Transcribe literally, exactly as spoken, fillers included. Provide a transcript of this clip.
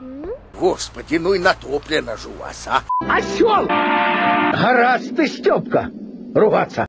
Господи, ну и натоплено же у вас, а? Осел! Гаразд ты, Степка, ругаться.